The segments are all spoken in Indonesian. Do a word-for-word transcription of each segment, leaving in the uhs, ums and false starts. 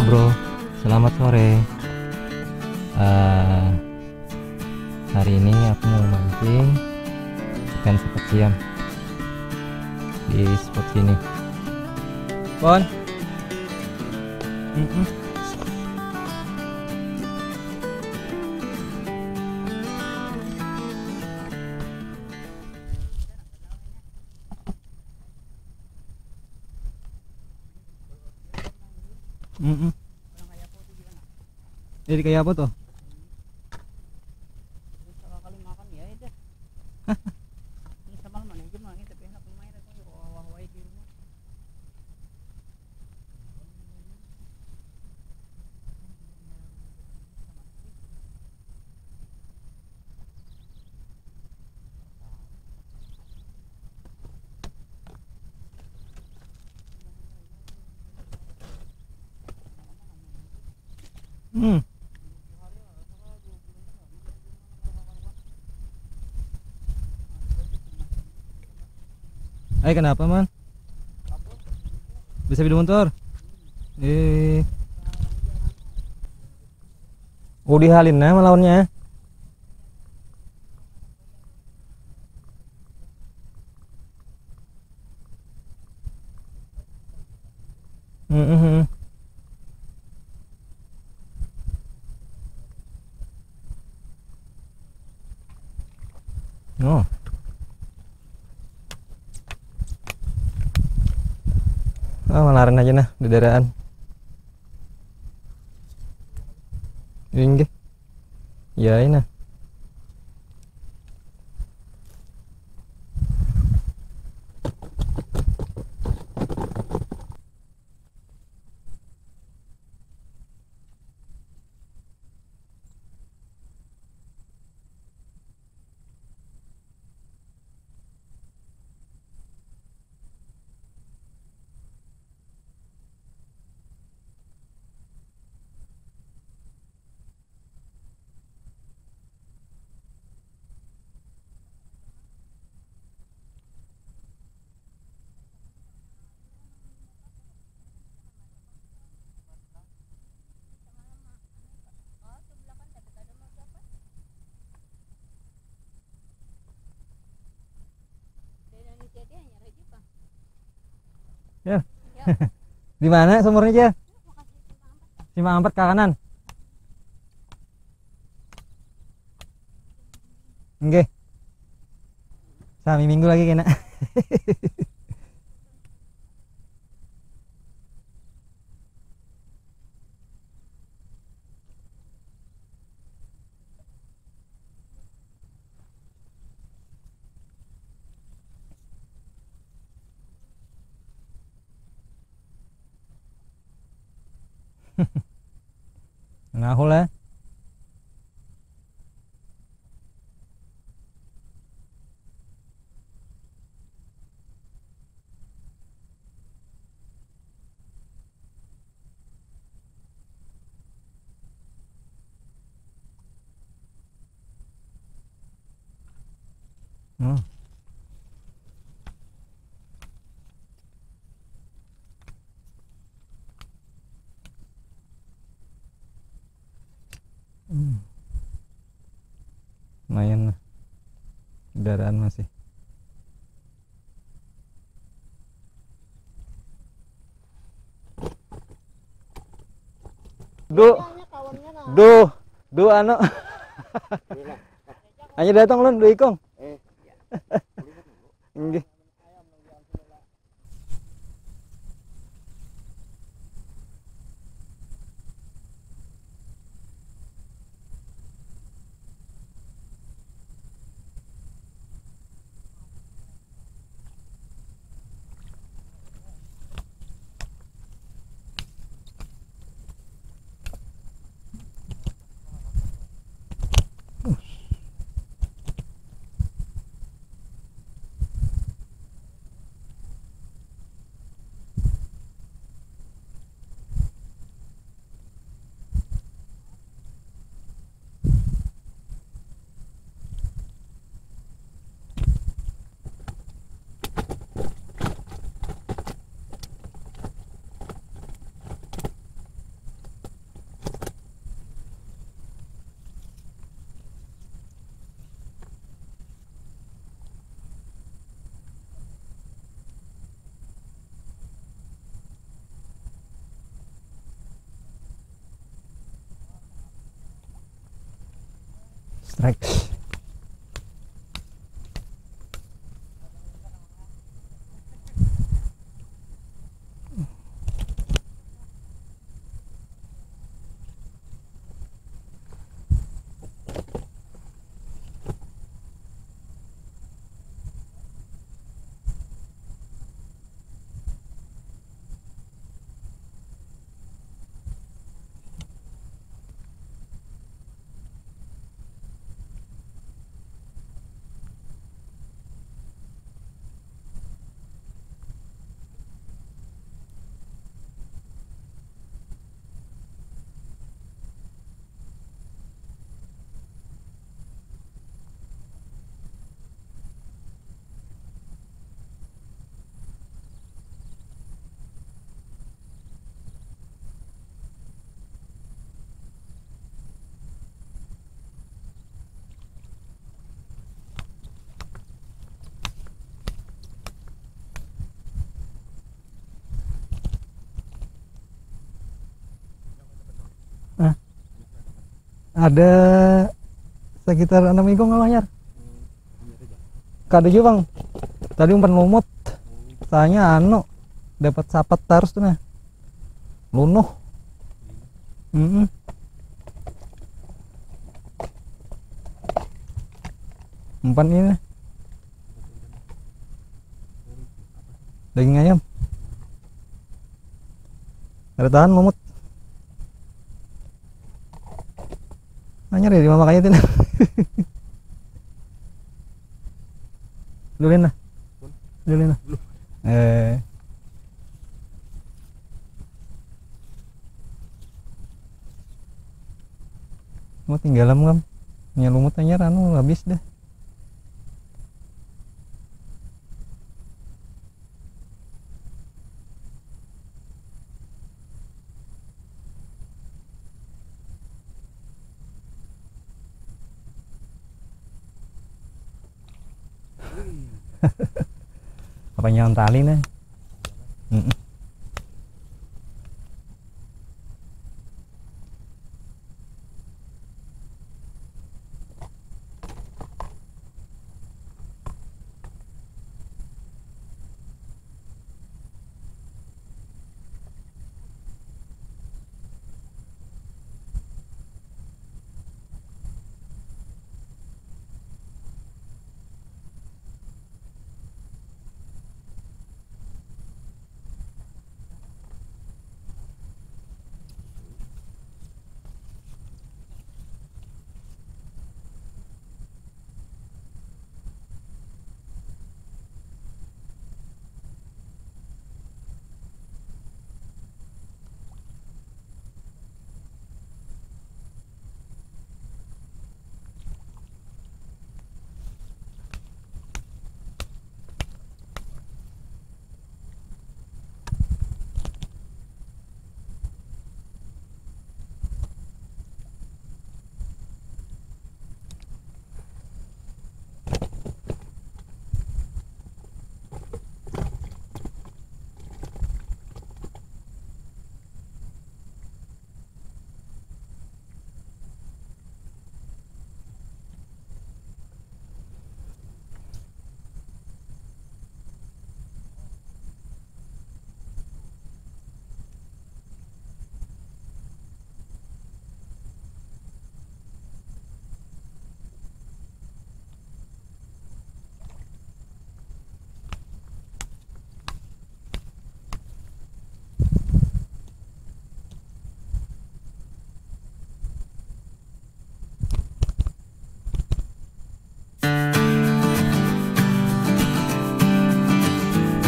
bro, selamat sore. uh, Hari ini aku mau mancing ikan sepat siam di spot sini. Pon. Mm -mm. Mm -mm. Jadi kayak apa tuh? Hmm. Eh kenapa man? Bisa video motor? Eh. Oh dihalin nah melawannya. Hmm, hmm, hmm. Oh. Oh, ngelarin aja nah di daerah. Ini ya ini. Ya. Di mana sumurnya aja? Simpang empat ke kanan. Oke. Sami minggu lagi kena. Ngahul ya. Oh. Hmm. Lumayan lah. Kendaraan masih. Du, du, du anu. Hanya datang lun, du ikong. Nggih. strike. Nah, ada sekitar enam minggu nggak Manyar? Kade juga bang. Tadi umpan lumut. Saya anu dapat sapat terus tuh nah. Lunuh. Mm -mm. Umpan ini daging ayam. Ada tahan lumut. Anyar ya di mama kayak itu. Dulin lah. Dulin lah. Eh. Mau tinggalam kan? Punya lumut anyar anu habis deh. Apa nyaman tali nih? Mm -mm.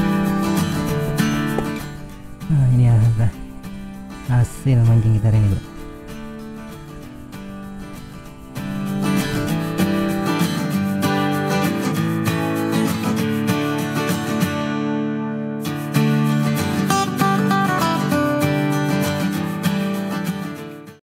Hasil mancing kita hari ini bro.